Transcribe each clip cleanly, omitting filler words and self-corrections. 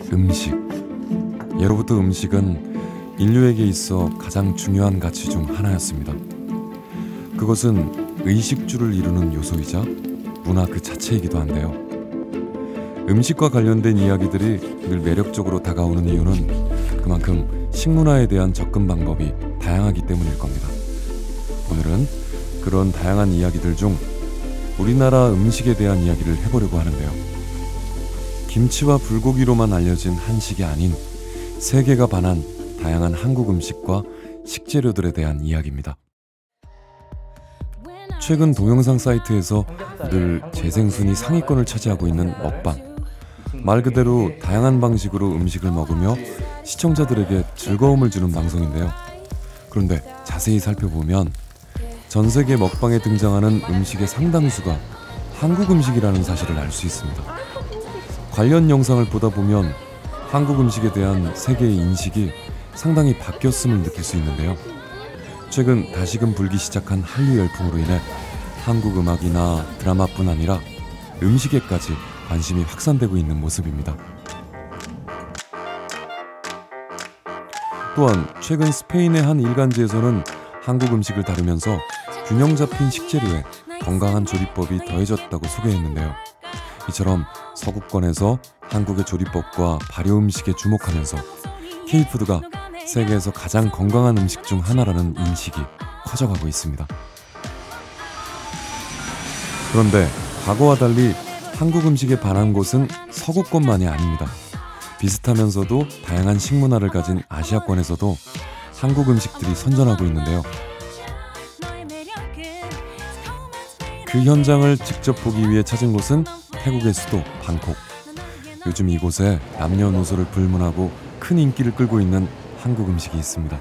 음식. 예로부터 음식은 인류에게 있어 가장 중요한 가치 중 하나였습니다. 그것은 의식주를 이루는 요소이자 문화 그 자체이기도 한데요. 음식과 관련된 이야기들이 늘 매력적으로 다가오는 이유는 그만큼 식문화에 대한 접근 방법이 다양하기 때문일 겁니다. 오늘은 그런 다양한 이야기들 중 우리나라 음식에 대한 이야기를 해보려고 하는데요. 김치와 불고기로만 알려진 한식이 아닌 세계가 반한 다양한 한국 음식과 식재료들에 대한 이야기입니다. 최근 동영상 사이트에서 늘 재생순위 상위권을 차지하고 있는 먹방. 말 그대로 다양한 방식으로 음식을 먹으며 시청자들에게 즐거움을 주는 방송인데요. 그런데 자세히 살펴보면 전 세계 먹방에 등장하는 음식의 상당수가 한국 음식이라는 사실을 알 수 있습니다. 관련 영상을 보다 보면 한국 음식에 대한 세계의 인식이 상당히 바뀌었음을 느낄 수 있는데요. 최근 다시금 불기 시작한 한류 열풍으로 인해 한국 음악이나 드라마뿐 아니라 음식에까지 관심이 확산되고 있는 모습입니다. 또한 최근 스페인의 한 일간지에서는 한국 음식을 다루면서 균형 잡힌 식재료에 건강한 조리법이 더해졌다고 소개했는데요. 이처럼 서구권에서 한국의 조리법과 발효 음식에 주목하면서 K푸드가 세계에서 가장 건강한 음식 중 하나라는 인식이 커져가고 있습니다. 그런데 과거와 달리 한국 음식에 반한 곳은 서구권만이 아닙니다. 비슷하면서도 다양한 식문화를 가진 아시아권에서도 한국 음식들이 선전하고 있는데요. 그 현장을 직접 보기 위해 찾은 곳은 태국의 수도 방콕. 요즘 이곳에 남녀노소를 불문하고 큰 인기를 끌고 있는 한국 음식이 있습니다.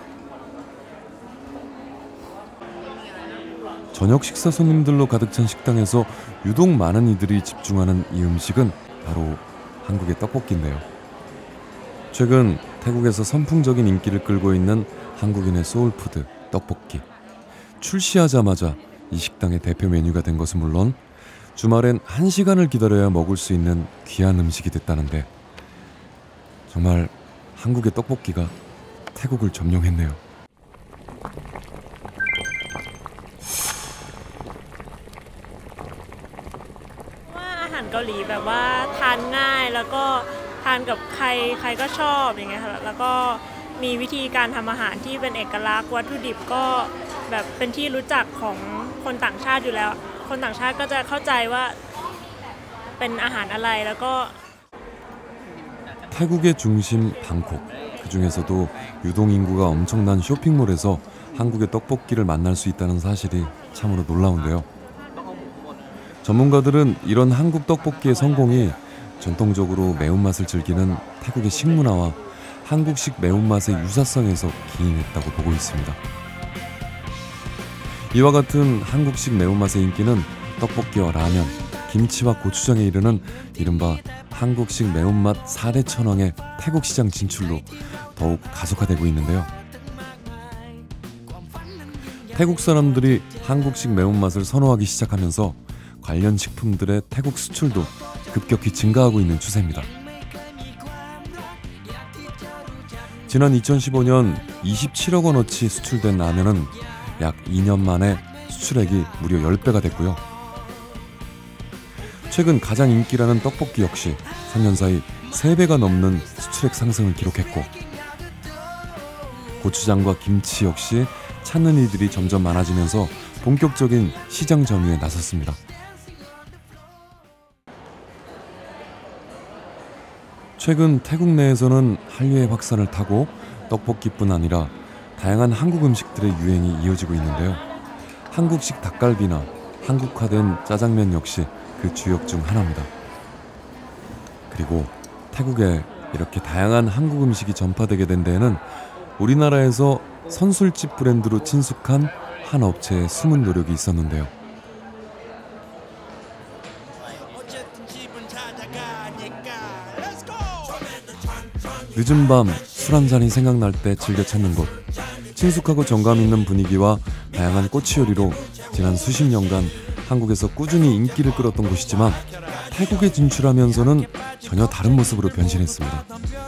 저녁 식사 손님들로 가득 찬 식당에서 유독 많은 이들이 집중하는 이 음식은 바로 한국의 떡볶이인데요. 최근 태국에서 선풍적인 인기를 끌고 있는 한국인의 소울푸드 떡볶이. 출시하자마자 이 식당의 대표 메뉴가 된 것은 물론 주말엔 1시간을 기다려야 먹을 수 있는 귀한 음식이 됐다는데 정말 한국의 떡볶이가 태국을 점령했네요. อาหารเกาหลีแบบว่าทานง่ายแล้วก็ทานกับใครก็ชอบอย่างเงี้ยค่ะแล้วก็มีวิธีการทำอาหารที่เป็นเอกลักษณ์วัตถุดิบก็แบบเป็นที่รู้จักของคนต่างชาติอยู่แล้วคนต่างชาติก็จะเข้าใจว่าเป็นอาหารอะไรแล้วก็ 태국의 중심 방콕. 그 중에서도 유동 인구가 엄청난 쇼핑몰에서 한국의 떡볶이를 만날 수 있다는 사실이 참으로 놀라운데요. 전문가들은 이런 한국 떡볶이의 성공이 전통적으로 매운맛을 즐기는 태국의 식문화와 한국식 매운맛의 유사성에서 기인했다고 보고 있습니다. 이와 같은 한국식 매운맛의 인기는 떡볶이와 라면, 김치와 고추장에 이르는 이른바 한국식 매운맛 4대 천왕의 태국 시장 진출로 더욱 가속화되고 있는데요. 태국 사람들이 한국식 매운맛을 선호하기 시작하면서 관련 식품들의 태국 수출도 급격히 증가하고 있는 추세입니다. 지난 2015년 27억 원어치 수출된 라면은 약 2년 만에 수출액이 무려 10배가 됐고요. 최근 가장 인기라는 떡볶이 역시 3년 사이 3배가 넘는 수출액 상승을 기록했고 고추장과 김치 역시 찾는 이들이 점점 많아지면서 본격적인 시장 점유에 나섰습니다. 최근 태국 내에서는 한류의 확산을 타고 떡볶이뿐 아니라 다양한 한국 음식들의 유행이 이어지고 있는데요. 한국식 닭갈비나 한국화된 짜장면 역시 그 주역 중 하나입니다. 그리고 태국에 이렇게 다양한 한국 음식이 전파되게 된 데에는 우리나라에서 선술집 브랜드로 친숙한 한 업체의 숨은 노력이 있었는데요. 늦은 밤 술 한잔이 생각날 때 즐겨 찾는 곳. 친숙하고 정감 있는 분위기와 다양한 꼬치 요리로 지난 수십 년간 한국에서 꾸준히 인기를 끌었던 곳이지만 태국에 진출하면서는 전혀 다른 모습으로 변신했습니다.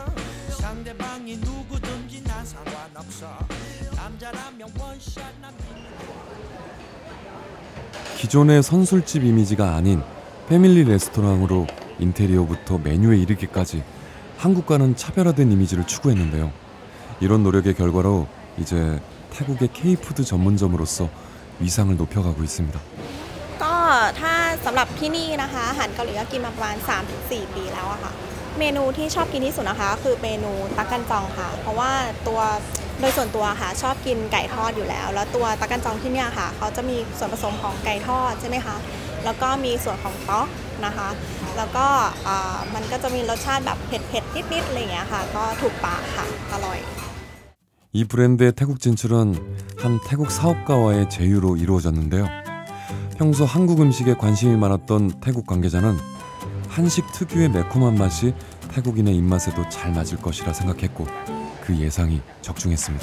기존의 선술집 이미지가 아닌 패밀리 레스토랑으로 인테리어부터 메뉴에 이르기까지 한국과는 차별화된 이미지를 추구했는데요. 이런 노력의 결과로 이제 태국의 K-푸드 전문점으로서 위상을 높여가고 있습니다. ก็ถ้าสำหรับที่นี่นะคะอาหารเกาหลีก็กินมาประมาณ 3-4 ปีแล้วอะค่ะเมนูที่ชอบกินที่สุดนะคะคือเมนูตักกันจองค่ะเพราะว่าตัวโดยส่วนตัวค่ะชอบกินไก่ทอดอยู่แล้วแล้วตัวตักกันจองที่เนี่ยค่ะเขาจะมีส่วนผสมของไก่ทอดใช่ไหมคะแล้วก็มีส่วนของต๊อกนะคะแล้วก็มันก็จะมีรสชาติแบบเผ็ดๆนิดๆอะไรอย่างเงี้ยค่ะก็ถูกปากค่ะอร่อย 이 브랜드의 태국 진출은 한 태국 사업가와의 제휴로 이루어졌는데요. 평소 한국 음식에 관심이 많았던 태국 관계자는 한식 특유의 매콤한 맛이 태국인의 입맛에도 잘 맞을 것이라 생각했고 그 예상이 적중했습니다.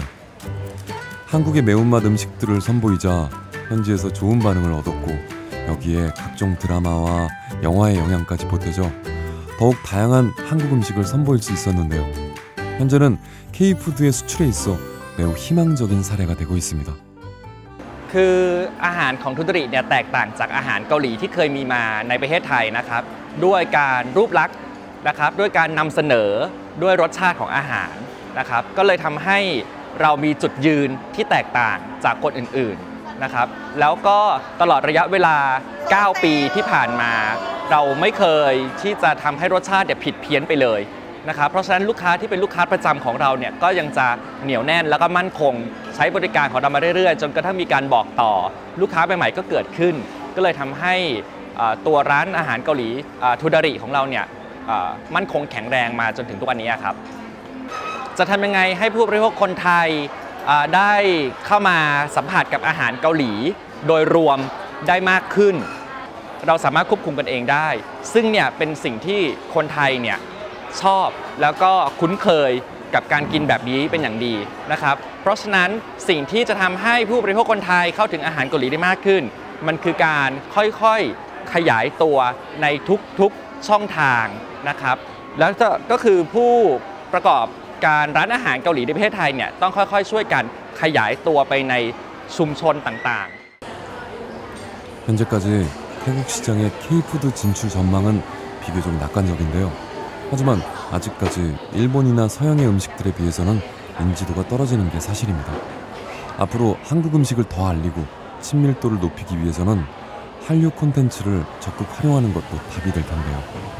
한국의 매운맛 음식들을 선보이자 현지에서 좋은 반응을 얻었고 여기에 각종 드라마와 영화의 영향까지 보태져 더욱 다양한 한국 음식을 선보일 수 있었는데요. 현재는 K-푸드의 수출에 있어 매우 희망적인 사례가 되고 있습니다. คืออาหารของทุดริเนี่ยแตกต่างจากอาหารเกาหลีที่เคยมีมาในประเทศไทยนะครับด้วยการรูปลักษณ์นะครับด้วยการนำเสนอด้วยรสชาติของอาหารนะครับก็เลยทำให้เรามีจุดยืนที่แตกต่างจากคนอื่นๆนะครับแล้วก็ตลอดระยะเวลา 9 ปีที่ผ่านมาเราไม่เคยที่จะทำให้รสชาติผิดเพี้ยนไปเลยนะครับเพราะฉะนั้นลูกค้าที่เป็นลูกค้าประจำของเราเนี่ยก็ยังจะเหนียวแน่นแล้วก็มั่นคงใช้บริการของเรามาเรื่อยๆจนกระทั่งมีการบอกต่อลูกค้าใหม่ๆก็เกิดขึ้นก็เลยทำให้ตัวร้านอาหารเกาหลีทูดาริของเราเนี่ยมั่นคงแข็งแรงมาจนถึงทุกวันนี้ครับจะทำยังไงให้ผู้บริโภคคนไทยได้เข้ามาสัมผัสกับอาหารเกาหลีโดยรวมได้มากขึ้นเราสามารถควบคุมกันเองได้ซึ่งเนี่ยเป็นสิ่งที่คนไทยเนี่ยชอบแล้วก็คุ้นเคยกับการกินแบบนี้เป็นอย่างดีนะครับเพราะฉะนั้นสิ่งที่จะทำให้ผู้บริโภคคนไทยเข้าถึงอาหารเกาหลีได้มากขึ้นมันคือการค่อยๆขยายตัวในทุกๆช่องทางนะครับแล้วก็คือผู้ประกอบการร้านอาหารเกาหลีในประเทศไทยเนี่ยต้องค่อยๆช่วยกันขยายตัวไปในชุมชนต่างๆ 현재까지 태국 시장의 K-푸드 진출 전망은 비교적 낙관적인데요. 하지만 아직까지 일본이나 서양의 음식들에 비해서는 인지도가 떨어지는 게 사실입니다. 앞으로 한국 음식을 더 알리고 친밀도를 높이기 위해서는 한류 콘텐츠를 적극 활용하는 것도 답이 될 텐데요.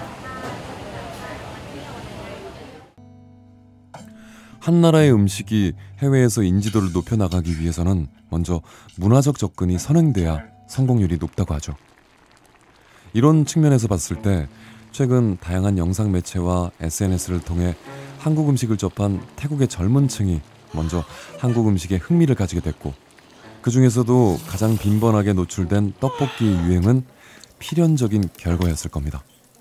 한 나라의 음식이 해외에서 인지도를 높여나가기 위해서는 먼저 문화적 접근이 선행돼야 성공률이 높다고 하죠. 이런 측면에서 봤을 때 최근 다양한 영상 매체와 SNS를 통해 한국 음식을 접한 태국의 젊은 층이 먼저 한국 음식에 흥미를 가지게 됐고 그 중에서도 가장 빈번하게 노출된 떡볶이의 유행은 필연적인 결과였을 겁니다.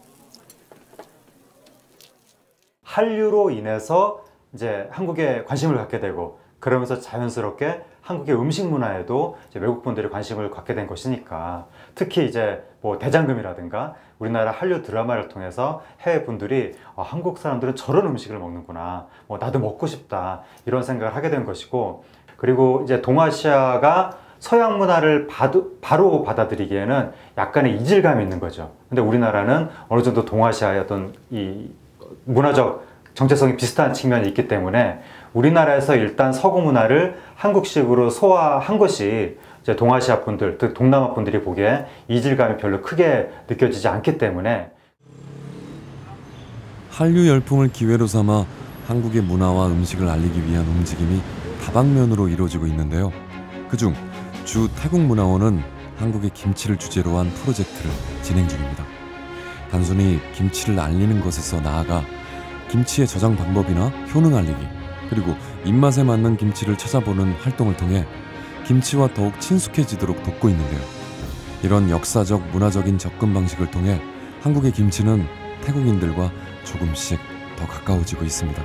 한류로 인해서 이제 한국에 관심을 갖게 되고 그러면서 자연스럽게 한국의 음식 문화에도 이제 외국 분들이 관심을 갖게 된 것이니까 특히 이제 뭐 대장금이라든가 우리나라 한류 드라마를 통해서 해외 분들이 한국 사람들은 저런 음식을 먹는구나, 나도 먹고 싶다 이런 생각을 하게 된 것이고 그리고 이제 동아시아가 서양 문화를 바로 받아들이기에는 약간의 이질감이 있는 거죠. 근데 우리나라는 어느 정도 동아시아의 어떤 이 문화적 정체성이 비슷한 측면이 있기 때문에 우리나라에서 일단 서구 문화를 한국식으로 소화한 것이 이제 동아시아 분들, 즉 동남아 분들이 보기에 이질감이 별로 크게 느껴지지 않기 때문에 한류 열풍을 기회로 삼아 한국의 문화와 음식을 알리기 위한 움직임이 다방면으로 이루어지고 있는데요. 그중 주 태국문화원은 한국의 김치를 주제로 한 프로젝트를 진행 중입니다. 단순히 김치를 알리는 것에서 나아가 김치의 저장 방법이나 효능 알리기, 그리고 입맛에 맞는 김치를 찾아보는 활동을 통해 김치와 더욱 친숙해지도록 돕고 있는데요. 이런 역사적, 문화적인 접근 방식을 통해 한국의 김치는 태국인들과 조금씩 더 가까워지고 있습니다.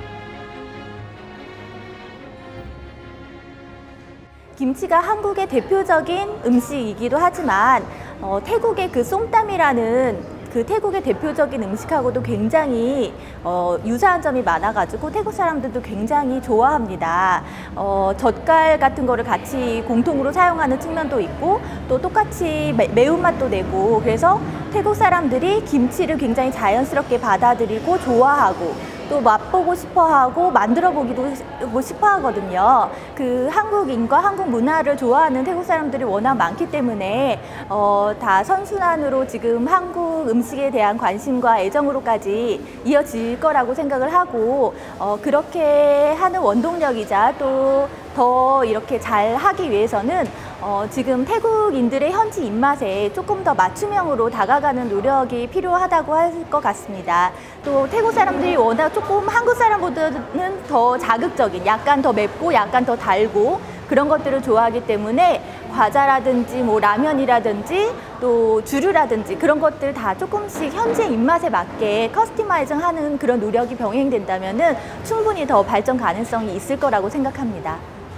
김치가 한국의 대표적인 음식이기도 하지만 태국의 그 쏨땀이라는 그 태국의 대표적인 음식하고도 굉장히 유사한 점이 많아가지고 태국 사람들도 굉장히 좋아합니다. 젓갈 같은 거를 같이 공통으로 사용하는 측면도 있고 또 똑같이 매운맛도 내고 그래서 태국 사람들이 김치를 굉장히 자연스럽게 받아들이고 좋아하고 또 맛보고 싶어하고 만들어 보기도 싶어 하거든요. 그 한국인과 한국 문화를 좋아하는 태국 사람들이 워낙 많기 때문에 다 선순환으로 지금 한국 음식에 대한 관심과 애정으로까지 이어질 거라고 생각을 하고 그렇게 하는 원동력이자 또 더 이렇게 잘 하기 위해서는 지금 태국인들의 현지 입맛에 조금 더 맞춤형으로 다가가는 노력이 필요하다고 할 것 같습니다. 또 태국 사람들이 워낙 조금 한국 사람보다는 더 자극적인, 약간 더 맵고 약간 더 달고 그런 것들을 좋아하기 때문에 과자라든지 뭐 라면이라든지 또 주류라든지 그런 것들 다 조금씩 현재 입맛에 맞게 커스터마이징하는 그런 노력이 병행된다면은 충분히 더 발전 가능성이 있을 거라고 생각합니다.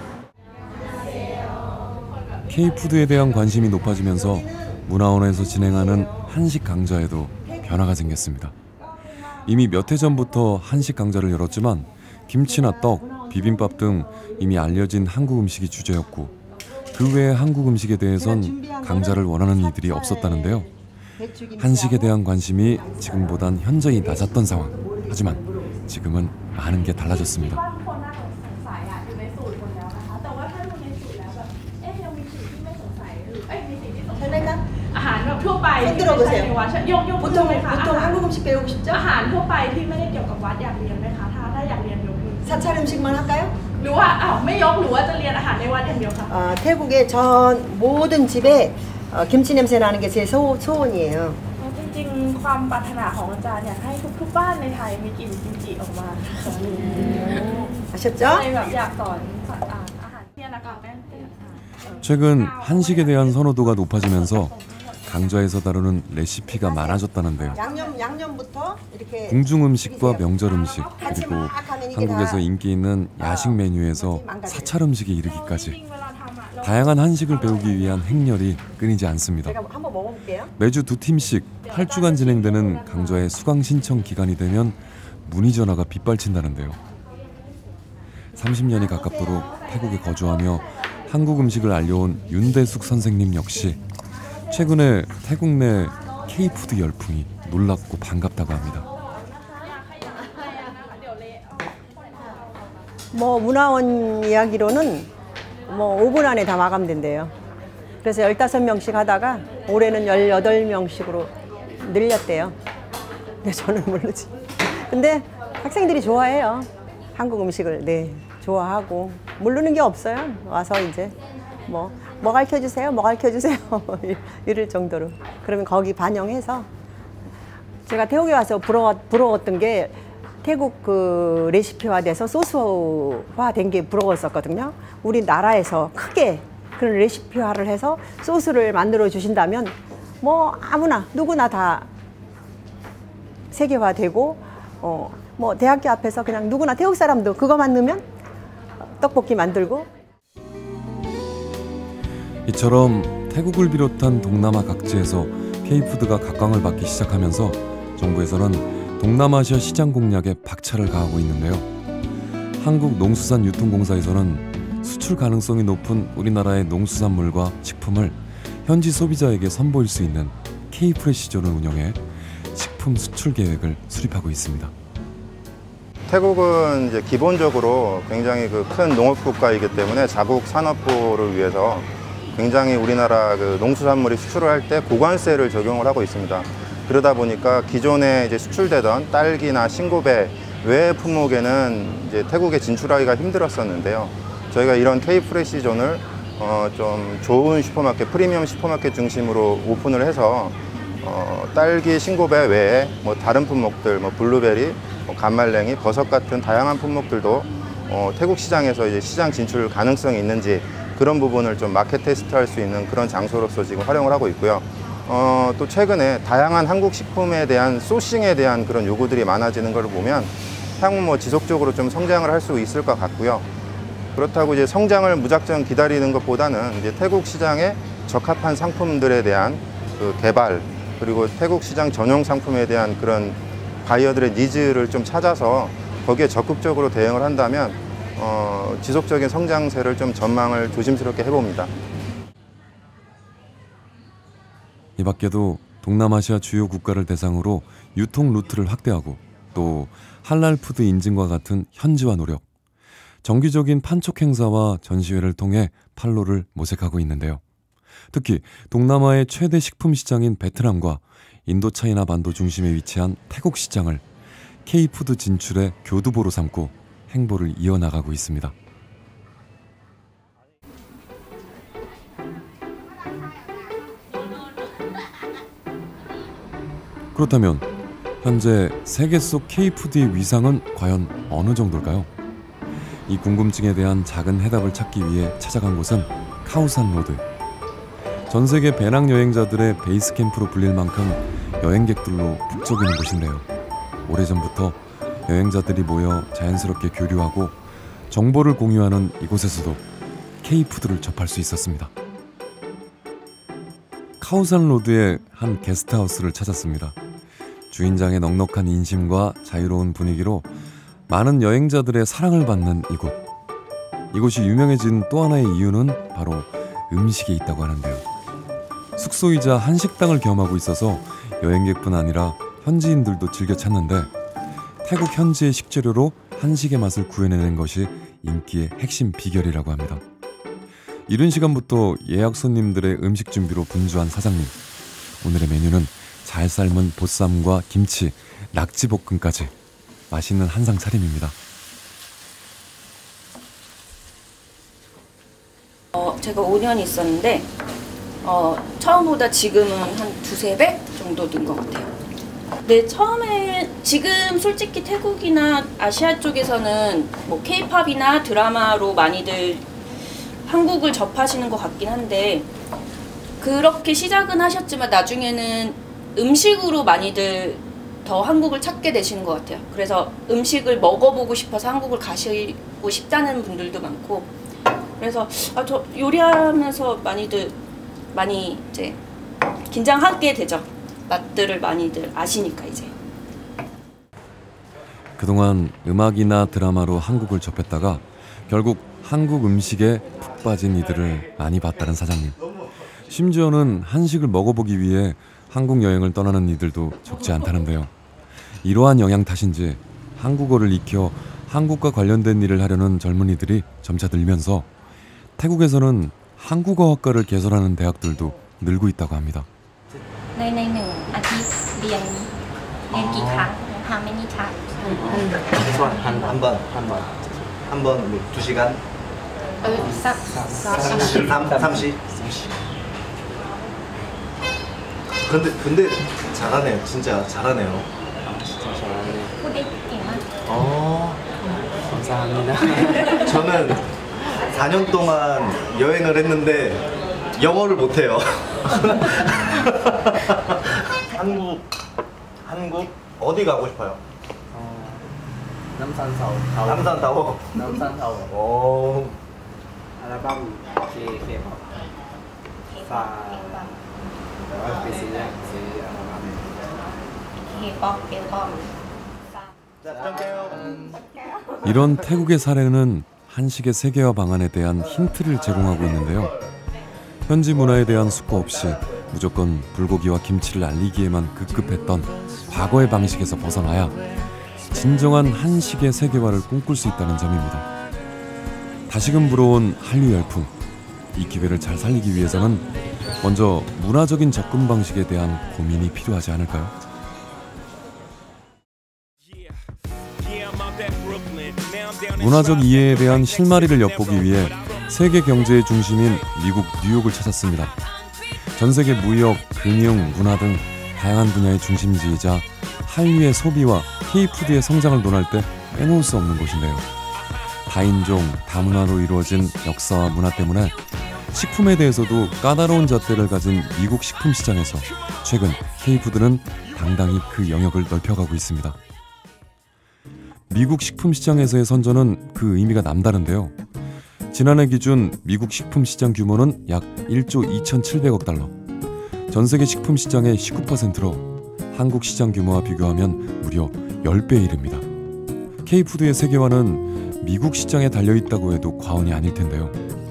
K푸드에 대한 관심이 높아지면서 문화원에서 진행하는 한식 강좌에도 변화가 생겼습니다. 이미 몇 해 전부터 한식 강좌를 열었지만 김치나 떡, 비빔밥 등 이미 알려진 한국 음식이 주제였고 그 외의 한국 음식에 대해선 강좌를 원하는 이들이 없었다는데요. 한식에 대한 관심이 지금보단 현저히 낮았던 상황. 하지만 지금은 많은 게 달라졌습니다. 손 들어보세요. 보통 한국 음식 배우고 싶죠? 사찰 음식만 할까요? 태국의 전 모든 집에 김치 냄새 나는 게 제 소원이에요. จริงๆความปรารถนาของอาจารย์อยากให้ทุกๆบ้านในไทยมีกลิ่นกิมจิออกมา 아셨죠? เลยแบบอยากสอนอาหารเที่ยงนะคะ 최근 한식에 대한 선호도가 높아지면서 강좌에서 다루는 레시피가 많아졌다는데요. 양념부터 이렇게 궁중 음식과 명절 음식 그리고 한국에서 인기 있는 야식 메뉴에서 사찰 음식에 이르기까지 다양한 한식을 배우기 위한 행렬이 끊이지 않습니다. 제가 한번 먹어볼게요. 매주 2팀씩 8주간 진행되는 강좌의 수강 신청 기간이 되면 문의 전화가 빗발친다는데요. 30년이 가깝도록 태국에 거주하며 한국 음식을 알려온 윤대숙 선생님 역시 최근에 태국 내 K푸드 열풍이 놀랍고 반갑다고 합니다. 뭐 문화원 이야기로는 뭐 5분 안에 다 마감된대요. 그래서 15명씩 하다가 올해는 18명씩으로 늘렸대요. 근데 저는 모르지. 근데 학생들이 좋아해요. 한국 음식을 좋아하고 모르는 게 없어요. 와서 이제 뭐 가르쳐주세요, 뭐 가르쳐주세요 이럴 정도로. 그러면 거기 반영해서 제가 태국에 와서 부러웠던 게 태국 그 레시피화돼서 소스화된 게 부러웠었거든요. 우리나라에서 크게 그런 레시피화를 해서 소스를 만들어 주신다면 뭐 아무나 누구나 다 세계화되고 뭐 대학교 앞에서 그냥 누구나 태국 사람도 그거만 넣으면 떡볶이 만들고. 이처럼 태국을 비롯한 동남아 각지에서 K푸드가 각광을 받기 시작하면서 정부에서는 동남아시아 시장 공략에 박차를 가하고 있는데요. 한국농수산유통공사에서는 수출 가능성이 높은 우리나라의 농수산물과 식품을 현지 소비자에게 선보일 수 있는 K프레시존을 운영해 식품 수출 계획을 수립하고 있습니다. 태국은 이제 기본적으로 굉장히 큰 농업 국가이기 때문에 자국 산업부를 위해서 굉장히 우리나라 농수산물이 수출을 할 때 고관세를 적용을 하고 있습니다. 그러다 보니까 기존에 이제 수출되던 딸기나 싱고베 외의 품목에는 이제 태국에 진출하기가 힘들었었는데요. 저희가 이런 K프레시존을 좀 좋은 슈퍼마켓, 프리미엄 슈퍼마켓 중심으로 오픈을 해서 딸기, 싱고베 외에 뭐 다른 품목들, 뭐 블루베리, 감말랭이, 버섯 같은 다양한 품목들도 태국 시장에서 이제 시장 진출 가능성이 있는지 그런 부분을 좀 마켓 테스트할 수 있는 그런 장소로서 지금 활용을 하고 있고요. 또 최근에 다양한 한국 식품에 대한 소싱에 대한 그런 요구들이 많아지는 걸 보면 향후 뭐 지속적으로 좀 성장을 할 수 있을 것 같고요. 그렇다고 이제 성장을 무작정 기다리는 것보다는 이제 태국 시장에 적합한 상품들에 대한 그 개발 그리고 태국 시장 전용 상품에 대한 그런 바이어들의 니즈를 좀 찾아서 거기에 적극적으로 대응을 한다면 지속적인 성장세를 좀 전망을 조심스럽게 해봅니다. 이 밖에도 동남아시아 주요 국가를 대상으로 유통 루트를 확대하고 또 할랄 푸드 인증과 같은 현지화 노력, 정기적인 판촉 행사와 전시회를 통해 판로를 모색하고 있는데요. 특히 동남아의 최대 식품 시장인 베트남과 인도차이나 반도 중심에 위치한 태국 시장을 K푸드 진출의 교두보로 삼고 행보를 이어나가고 있습니다. 그렇다면 현재 세계 속 K푸드의 위상은 과연 어느 정도일까요? 이 궁금증에 대한 작은 해답을 찾기 위해 찾아간 곳은 카오산 로드. 전 세계 배낭 여행자들의 베이스 캠프로 불릴 만큼 여행객들로 북적이는 곳인데요. 오래전부터 여행자들이 모여 자연스럽게 교류하고 정보를 공유하는 이곳에서도 K푸드를 접할 수 있었습니다. 카오산 로드의 한 게스트하우스를 찾았습니다. 주인장의 넉넉한 인심과 자유로운 분위기로 많은 여행자들의 사랑을 받는 이곳. 이곳이 유명해진 또 하나의 이유는 바로 음식에 있다고 하는데요. 숙소이자 한식당을 겸하고 있어서 여행객뿐 아니라 현지인들도 즐겨 찾는데 태국 현지의 식재료로 한식의 맛을 구해내는 것이 인기의 핵심 비결이라고 합니다. 이른 시간부터 예약 손님들의 음식 준비로 분주한 사장님. 오늘의 메뉴는 잘 삶은 보쌈과 김치, 낙지볶음까지 맛있는 한상 차림입니다. 제가 5년 있었는데 처음보다 지금은 한 두세 배 정도 는 것 같아요. 네, 처음에 지금 솔직히 태국이나 아시아 쪽에서는 뭐 K-팝이나 드라마로 많이들 한국을 접하시는 것 같긴 한데 그렇게 시작은 하셨지만 나중에는 음식으로 많이들 더 한국을 찾게 되시는 것 같아요. 그래서 음식을 먹어보고 싶어서 한국을 가시고 싶다는 분들도 많고 그래서 저 요리하면서 많이 이제 긴장하게 되죠. 맛들을 많이들 아시니까 이제. 그동안 음악이나 드라마로 한국을 접했다가 결국 한국 음식에 푹 빠진 이들을 많이 봤다는 사장님. 심지어는 한식을 먹어보기 위해 한국 여행을 떠나는 이들도 적지 않다는데요. 이러한 영향 탓인지 한국어를 익혀 한국과 관련된 일을 하려는 젊은이들이 점차 늘면서 태국에서는 한국어학과를 개설하는 대학들도 늘고 있다고 합니다. ใน1อาทิตย์เรียนกี่ครั้ง How many times? 한 번 2시간? 30? 근데 잘하네요. 진짜 잘하네요. 진짜 잘하네. พูดได้เก่งมาก 감사합니다. 저는 4년 동안 여행을 했는데 영어를 못해요. 한국 어디 가고 싶어요? 남산타워. 오. 앨범 K-pop. 이런 태국의 사례는 한식의 세계화 방안에 대한 힌트를 제공하고 있는데요. 현지 문화에 대한 숙고 없이 무조건 불고기와 김치를 알리기에만 급급했던 과거의 방식에서 벗어나야 진정한 한식의 세계화를 꿈꿀 수 있다는 점입니다. 다시금 불어온 한류 열풍. 이 기회를 잘 살리기 위해서는 먼저 문화적인 접근 방식에 대한 고민이 필요하지 않을까요? 문화적 이해에 대한 실마리를 엿보기 위해 세계 경제의 중심인 미국 뉴욕을 찾았습니다. 전 세계 무역, 금융, 문화 등 다양한 분야의 중심지이자 한류의 소비와 K-푸드의 성장을 논할 때 빼놓을 수 없는 곳인데요. 다인종, 다문화로 이루어진 역사와 문화 때문에 식품에 대해서도 까다로운 잣대를 가진 미국 식품 시장에서 최근 K-푸드는 당당히 그 영역을 넓혀가고 있습니다. 미국 식품 시장에서의 선전은 그 의미가 남다른데요. 지난해 기준 미국 식품 시장 규모는 약 1조 2,700억 달러. 전 세계 식품 시장의 19%로 한국 시장 규모와 비교하면 무려 10배에 이릅니다. K푸드의 세계화는 미국 시장에 달려있다고 해도 과언이 아닐 텐데요.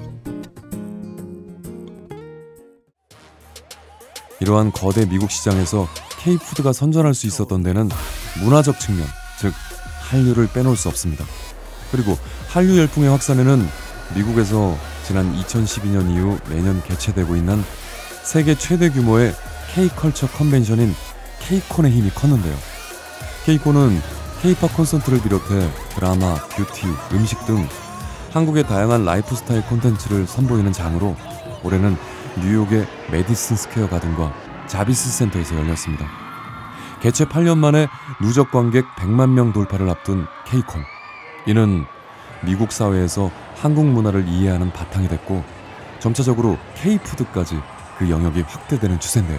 이러한 거대 미국 시장에서 K푸드가 선전할 수 있었던 데는 문화적 측면, 즉 한류를 빼놓을 수 없습니다. 그리고 한류 열풍의 확산에는 미국에서 지난 2012년 이후 매년 개최되고 있는 세계 최대 규모의 K컬처 컨벤션인 K콘의 힘이 컸는데요. K콘은 K팝 콘서트를 비롯해 드라마, 뷰티, 음식 등 한국의 다양한 라이프스타일 콘텐츠를 선보이는 장으로 올해는 뉴욕의 메디슨 스퀘어 가든과 자비스 센터에서 열렸습니다. 개최 8년 만에 누적 관객 100만 명 돌파를 앞둔 K콘. 이는 미국 사회에서 한국 문화를 이해하는 바탕이 됐고 점차적으로 K푸드까지 그 영역이 확대되는 추세인데요.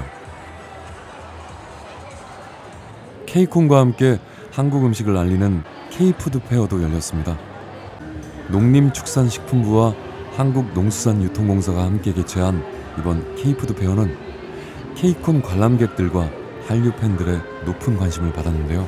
K콘과 함께 한국 음식을 알리는 K푸드 페어도 열렸습니다. 농림축산식품부와 한국농수산유통공사가 함께 개최한 이번 K푸드 페어는 K콘 관람객들과 한류 팬들의 높은 관심을 받았는데요.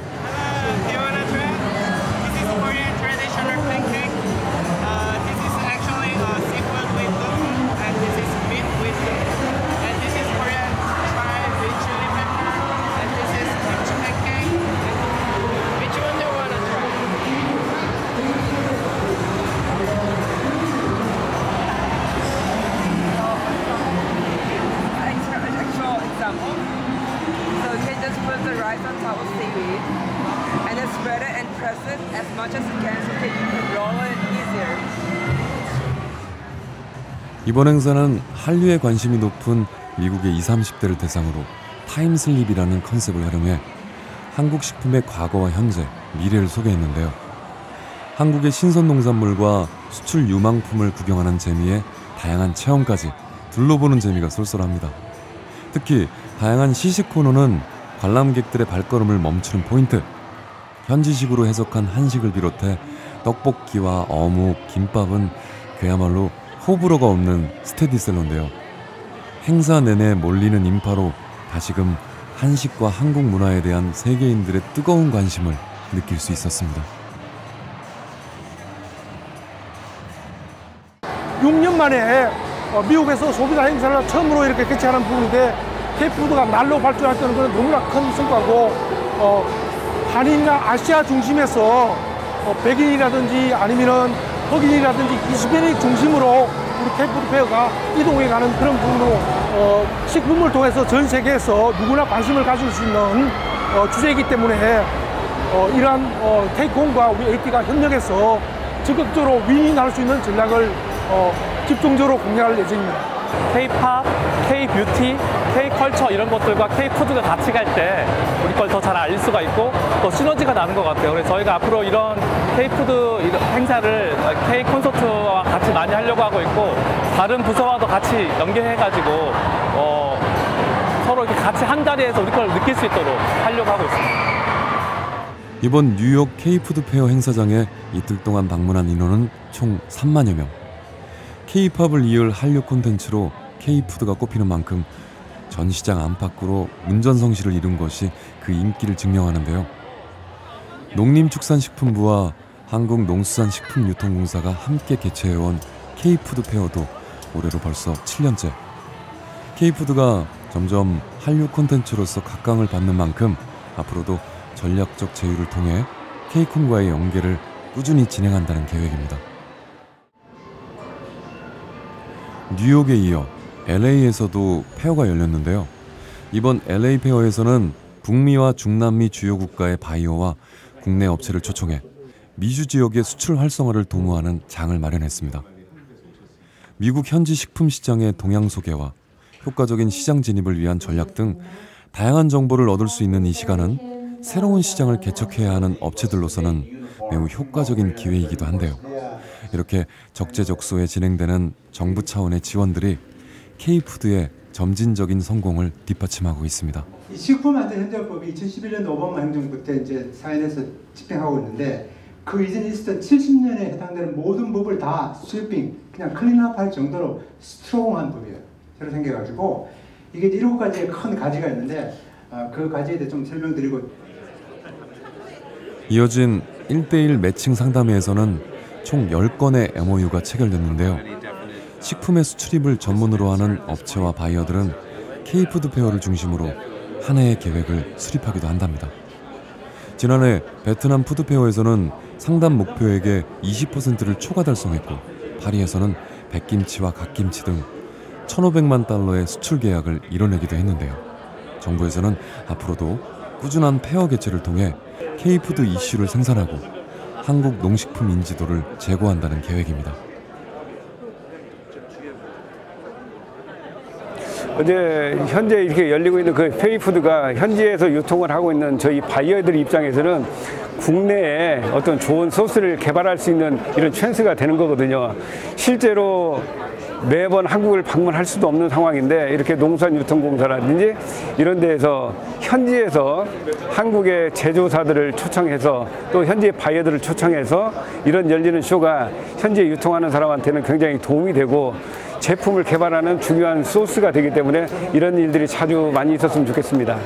이번 행사는 한류에 관심이 높은 미국의 20, 30대를 대상으로 타임슬립이라는 컨셉을 활용해 한국 식품의 과거와 현재, 미래를 소개했는데요. 한국의 신선 농산물과 수출 유망품을 구경하는 재미에 다양한 체험까지 둘러보는 재미가 쏠쏠합니다. 특히 다양한 시식 코너는 관람객들의 발걸음을 멈추는 포인트. 현지식으로 해석한 한식을 비롯해 떡볶이와 어묵, 김밥은 그야말로 호불호가 없는 스테디셀러인데요. 행사 내내 몰리는 인파로 다시금 한식과 한국 문화에 대한 세계인들의 뜨거운 관심을 느낄 수 있었습니다. 6년 만에 미국에서 소비자 행사를 처음으로 이렇게 개최하는 부분인데 K푸드가 날로 발전했다는 것은 너무나 큰 성과고 한인이나 아시아 중심에서 백인이라든지 아니면은 흑인이라든지 이스라엘 중심으로 우리 K푸드 페어가 이동해가는 그런 부분으로 식품을 통해서 전 세계에서 누구나 관심을 가질 수 있는 주제이기 때문에 이러한 K콘과 우리 LP가 협력해서 적극적으로 윈윈할 수 있는 전략을 집중적으로 공략할 예정입니다. K-팝, K-뷰티, K-컬처 이런 것들과 K-푸드가 같이 갈 때 우리 걸 더 잘 알릴 수가 있고 또 시너지가 나는 것 같아요. 그래서 저희가 앞으로 이런 K-푸드 행사를 K-콘서트와 같이 많이 하려고 하고 있고 다른 부서와도 같이 연계해가지고 서로 이렇게 같이 한 자리에서 우리 걸 느낄 수 있도록 하려고 하고 있습니다. 이번 뉴욕 K푸드 페어 행사장에 이틀 동안 방문한 인원은 총 3만여 명. K-팝을 이을 한류 콘텐츠로 K-푸드가 꼽히는 만큼 전 시장 안팎으로 문전성시를 이룬 것이 그 인기를 증명하는데요. 농림축산식품부와 한국농수산식품유통공사가 함께 개최해온 K-푸드 페어도 올해로 벌써 7년째. K-푸드가 점점 한류 콘텐츠로서 각광을 받는 만큼 앞으로도 전략적 제휴를 통해 K콘과의 연계를 꾸준히 진행한다는 계획입니다. 뉴욕에 이어 LA에서도 페어가 열렸는데요. 이번 LA 페어에서는 북미와 중남미 주요 국가의 바이어와 국내 업체를 초청해 미주 지역의 수출 활성화를 도모하는 장을 마련했습니다. 미국 현지 식품 시장의 동향 소개와 효과적인 시장 진입을 위한 전략 등 다양한 정보를 얻을 수 있는 이 시간은 새로운 시장을 개척해야 하는 업체들로서는 매우 효과적인 기회이기도 한데요. 이렇게 적재적소에 진행되는 정부 차원의 지원들이 K푸드의 점진적인 성공을 뒷받침하고 있습니다. 식품안전행정법이 2011년 오바마 행정부 때 이제 사인해서 집행하고 있는데 그 이전에 있었던 70년에 해당되는 모든 법을 다 스위핑, 그냥 클린업할 정도로 스트롱한 법이에요. 저로 생겨가지고 이게 7가지의 큰 가지가 있는데 그 가지에 대해 좀 설명드리고. 이어진 1대1 매칭 상담회에서는 총 10건의 MOU가 체결됐는데요. 식품의 수출입을 전문으로 하는 업체와 바이어들은 K푸드 페어를 중심으로 한 해의 계획을 수립하기도 한답니다. 지난해 베트남 푸드페어에서는 상담 목표액의 20%를 초과 달성했고, 파리에서는 백김치와 갓김치 등 1,500만 달러의 수출 계약을 이뤄내기도 했는데요. 정부에서는 앞으로도 꾸준한 페어 개최를 통해 K푸드 이슈를 생산하고 한국 농식품 인지도를 제고한다는 계획입니다. 어제 현재 이렇게 열리고 있는 그 K푸드가 현지에서 유통을 하고 있는 저희 바이어들 입장에서는 국내에 어떤 좋은 소스를 개발할 수 있는 이런 찬스가 되는 거거든요. 실제로 매번 한국을 방문할 수도 없는 상황인데 이렇게 농산유통공사라든지 이런 데에서 현지에서 한국의 제조사들을 초청해서 또 현지의 바이어들을 초청해서 이런 열리는 쇼가 현지에 유통하는 사람한테는 굉장히 도움이 되고 제품을 개발하는 중요한 소스가 되기 때문에 이런 일들이 자주 많이 있었으면 좋겠습니다.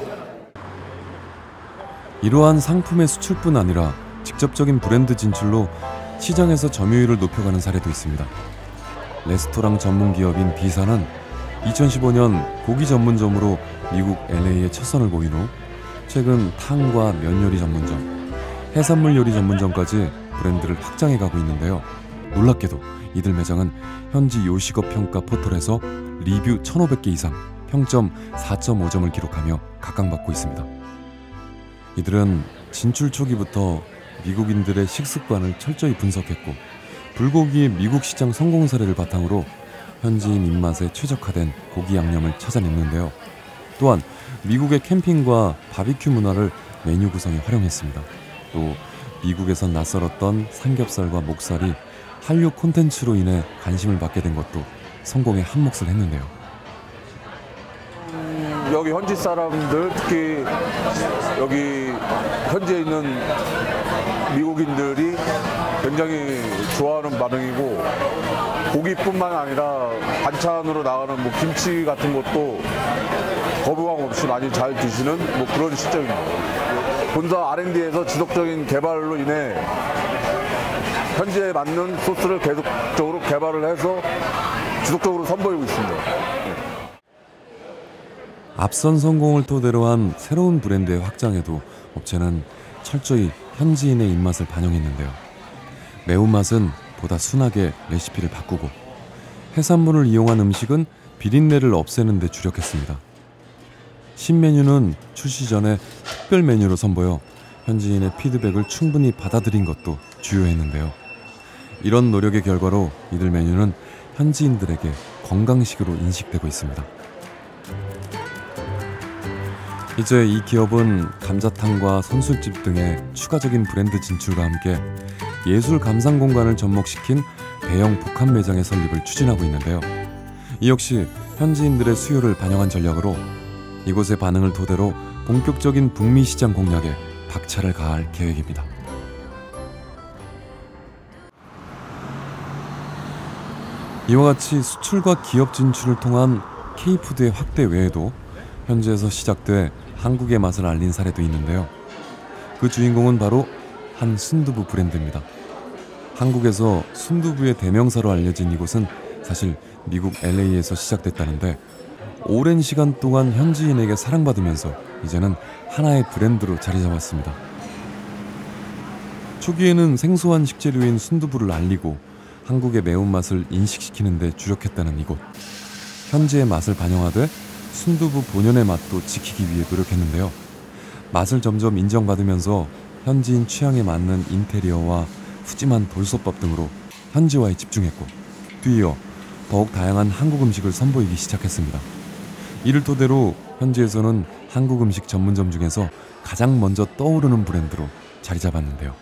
이러한 상품의 수출뿐 아니라 직접적인 브랜드 진출로 시장에서 점유율을 높여가는 사례도 있습니다. 레스토랑 전문 기업인 비사는 2015년 고기 전문점으로 미국 LA에 첫 선을 보인 후 최근 탕과 면 요리 전문점, 해산물 요리 전문점까지 브랜드를 확장해가고 있는데요. 놀랍게도 이들 매장은 현지 요식업 평가 포털에서 리뷰 1,500개 이상, 평점 4.5점을 기록하며 각광받고 있습니다. 이들은 진출 초기부터 미국인들의 식습관을 철저히 분석했고 불고기의 미국 시장 성공 사례를 바탕으로 현지인 입맛에 최적화된 고기 양념을 찾아냈는데요. 또한 미국의 캠핑과 바비큐 문화를 메뉴 구성에 활용했습니다. 또 미국에선 낯설었던 삼겹살과 목살이 한류 콘텐츠로 인해 관심을 받게 된 것도 성공에 한몫을 했는데요. 여기 현지 사람들, 특히 여기 현지에 있는 미국인들이 굉장히 좋아하는 반응이고, 고기뿐만 아니라 반찬으로 나가는 뭐 김치 같은 것도 거부감 없이 많이 잘 드시는 뭐 그런 시점입니다. 본사 R&D에서 지속적인 개발로 인해 현지에 맞는 소스를 계속적으로 개발을 해서 지속적으로 선보이고 있습니다. 앞선 성공을 토대로 한 새로운 브랜드의 확장에도 업체는 철저히 현지인의 입맛을 반영했는데요. 매운맛은 보다 순하게 레시피를 바꾸고 해산물을 이용한 음식은 비린내를 없애는 데 주력했습니다. 신메뉴는 출시 전에 특별 메뉴로 선보여 현지인의 피드백을 충분히 받아들인 것도 주요했는데요. 이런 노력의 결과로 이들 메뉴는 현지인들에게 건강식으로 인식되고 있습니다. 이제 이 기업은 감자탕과 선술집 등의 추가적인 브랜드 진출과 함께 예술 감상 공간을 접목시킨 대형 복합 매장의 설립을 추진하고 있는데요. 이 역시 현지인들의 수요를 반영한 전략으로 이곳의 반응을 토대로 본격적인 북미 시장 공략에 박차를 가할 계획입니다. 이와 같이 수출과 기업 진출을 통한 K푸드의 확대 외에도 현지에서 시작돼 한국의 맛을 알린 사례도 있는데요. 그 주인공은 바로 한 순두부 브랜드입니다. 한국에서 순두부의 대명사로 알려진 이곳은 사실 미국 LA에서 시작됐다는데 오랜 시간 동안 현지인에게 사랑받으면서 이제는 하나의 브랜드로 자리 잡았습니다. 초기에는 생소한 식재료인 순두부를 알리고 한국의 매운맛을 인식시키는 데 주력했다는 이곳. 현지의 맛을 반영하되 순두부 본연의 맛도 지키기 위해 노력했는데요. 맛을 점점 인정받으면서 현지인 취향에 맞는 인테리어와 푸짐한 돌솥밥 등으로 현지화에 집중했고, 뒤이어 더욱 다양한 한국 음식을 선보이기 시작했습니다. 이를 토대로 현지에서는 한국 음식 전문점 중에서 가장 먼저 떠오르는 브랜드로 자리 잡았는데요.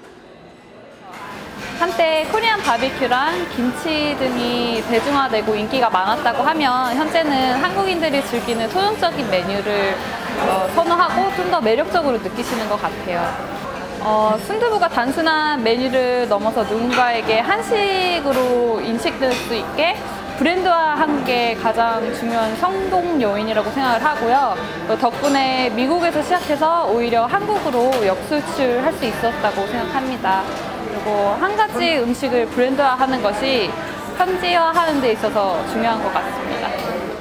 한때 코리안 바비큐랑 김치 등이 대중화되고 인기가 많았다고 하면 현재는 한국인들이 즐기는 소형적인 메뉴를 선호하고 좀 더 매력적으로 느끼시는 것 같아요. 순두부가 단순한 메뉴를 넘어서 누군가에게 한식으로 인식될 수 있게 브랜드화한 게 가장 중요한 성공 요인이라고 생각을 하고요. 덕분에 미국에서 시작해서 오히려 한국으로 역수출할 수 있었다고 생각합니다. 그리고 한 가지 음식을 브랜드화하는 것이 현지화하는 데 있어서 중요한 것 같습니다.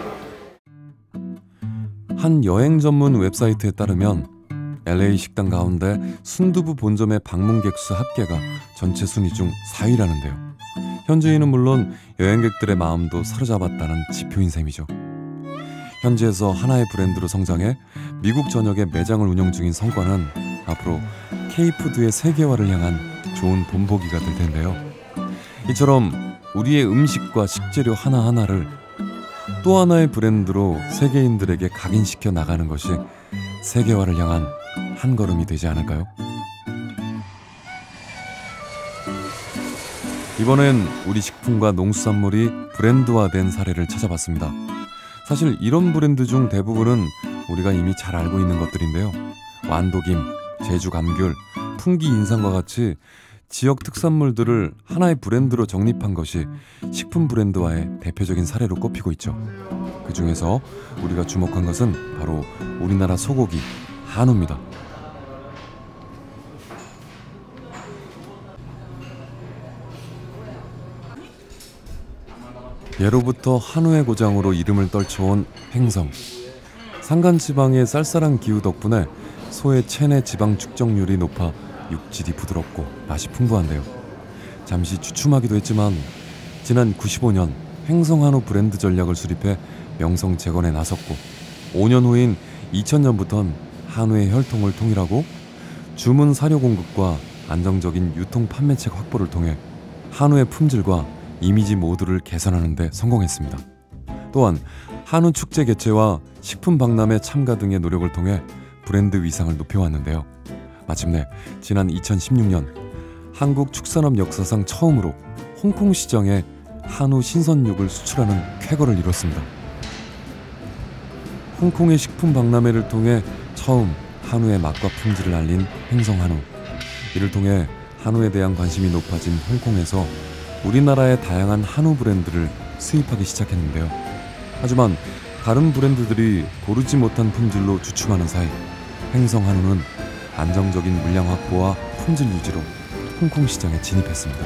한 여행 전문 웹사이트에 따르면 LA 식당 가운데 순두부 본점의 방문객 수 합계가 전체 순위 중 4위라는데요. 현지인은 물론 여행객들의 마음도 사로잡았다는 지표인 셈이죠. 현지에서 하나의 브랜드로 성장해 미국 전역에 매장을 운영 중인 성과는 앞으로 K푸드의 세계화를 향한 좋은 본보기가 될 텐데요. 이처럼 우리의 음식과 식재료 하나하나를 또 하나의 브랜드로 세계인들에게 각인시켜 나가는 것이 세계화를 향한 한 걸음이 되지 않을까요? 이번엔 우리 식품과 농수산물이 브랜드화된 사례를 찾아봤습니다. 사실 이런 브랜드 중 대부분은 우리가 이미 잘 알고 있는 것들인데요. 완도김, 제주 감귤, 풍기 인삼과 같이 지역 특산물들을 하나의 브랜드로 정립한 것이 식품 브랜드화의 대표적인 사례로 꼽히고 있죠. 그 중에서 우리가 주목한 것은 바로 우리나라 소고기, 한우입니다. 예로부터 한우의 고장으로 이름을 떨쳐온 횡성. 산간지방의 쌀쌀한 기후 덕분에 소의 체내 지방 축적률이 높아 육질이 부드럽고 맛이 풍부한데요. 잠시 주춤하기도 했지만 지난 95년 횡성 한우 브랜드 전략을 수립해 명성 재건에 나섰고 5년 후인 2000년부터는 한우의 혈통을 통일하고 주문 사료 공급과 안정적인 유통 판매책 확보를 통해 한우의 품질과 이미지 모두를 개선하는 데 성공했습니다. 또한 한우 축제 개최와 식품 박람회 참가 등의 노력을 통해 브랜드 위상을 높여왔는데요. 마침내 지난 2016년 한국 축산업 역사상 처음으로 홍콩 시장에 한우 신선육을 수출하는 쾌거를 이뤘습니다. 홍콩의 식품 박람회를 통해 처음 한우의 맛과 품질을 알린 횡성 한우. 이를 통해 한우에 대한 관심이 높아진 홍콩에서 우리나라의 다양한 한우 브랜드를 수입하기 시작했는데요. 하지만 다른 브랜드들이 고르지 못한 품질로 주춤하는 사이 횡성 한우는 안정적인 물량 확보와 품질 유지로 홍콩 시장에 진입했습니다.